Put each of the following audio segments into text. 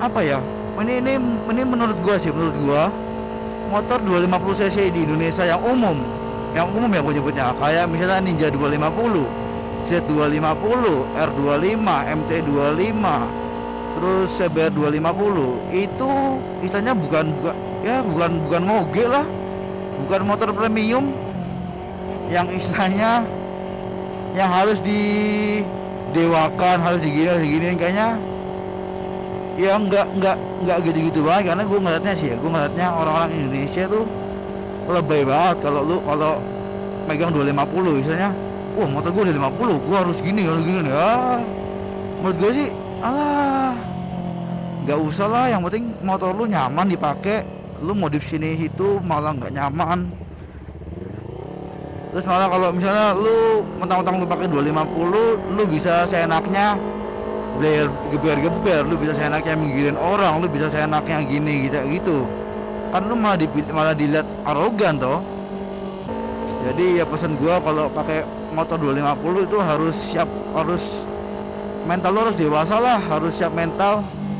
apa ya, ini menurut gua sih, menurut gua motor 250 cc di Indonesia yang umum ya gue nyebutnya, kayak misalnya Ninja 250, Z250, R25, MT25, terus CBR 250, itu istilahnya bukan moge lah, bukan motor premium yang istilahnya yang harus didewakan, harus diginiin kayaknya. Ya nggak gitu-gitu banget, karena gue ngeliatnya orang-orang Indonesia tuh lebay banget. Kalau megang 250 misalnya, wah motor gue 250, gue harus gini ya. Menurut gue sih, alah, nggak usah lah, yang penting motor lu nyaman dipakai. Lu modif sini situ malah nggak nyaman. Terus malah kalau misalnya lu mentang-mentang lu pakai 250, lu bisa seenaknya geber, lu bisa seenaknya minggirin orang, lu bisa seenaknya gini gitu kan, lu malah dilihat arogan toh. Jadi ya pesan gua, kalau pakai motor 250 itu harus siap, mental lu harus dewasa lah, harus siap mental.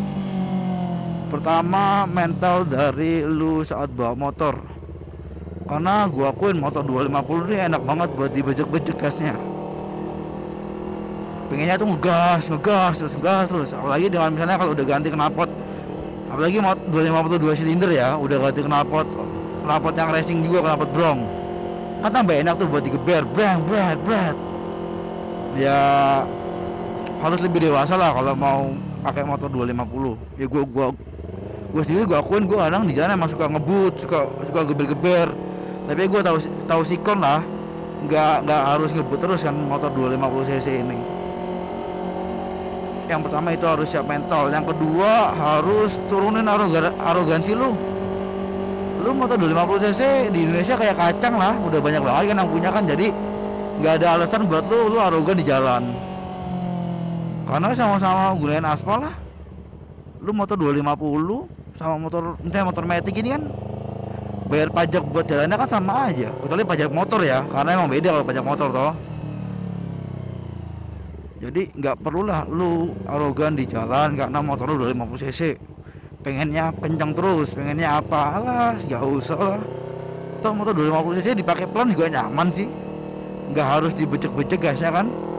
Pertama, mental dari lu saat bawa motor, karena gua akuin motor 250 ini enak banget buat dibejek-bejek gasnya. Pengennya tuh ngegas terus, apalagi dengan misalnya kalau udah ganti knalpot, apalagi mau 252 silinder ya, udah ganti knalpot yang racing juga, knalpot brong kan tambah enak tuh buat digeber, bret. Ya harus lebih dewasa lah kalau mau pakai motor 250. Ya gue sendiri, gue akuin gue kadang di jalan emang suka ngebut, suka geber, tapi gue tahu sikon lah, nggak harus ngebut terus kan motor 250 cc ini. Yang pertama itu harus siap mental. Yang kedua, harus turunin arogansi lu. Lu motor 250 cc di Indonesia kayak kacang lah, udah banyak banget kan yang punya kan, jadi nggak ada alasan buat lu arogan di jalan, karena sama-sama gunain aspal lah. Lu motor 250 sama motor metik ini kan bayar pajak buat jalannya kan sama aja, kecuali pajak motor ya, karena emang beda kalau pajak motor toh. Jadi nggak perlulah lu arogan di jalan karena motor lu 250 cc, pengennya kencang terus, pengennya apa, alah nggak usah lah. Toh motor 250 cc dipakai pelan juga nyaman sih, nggak harus dibecek-becek gasnya kan.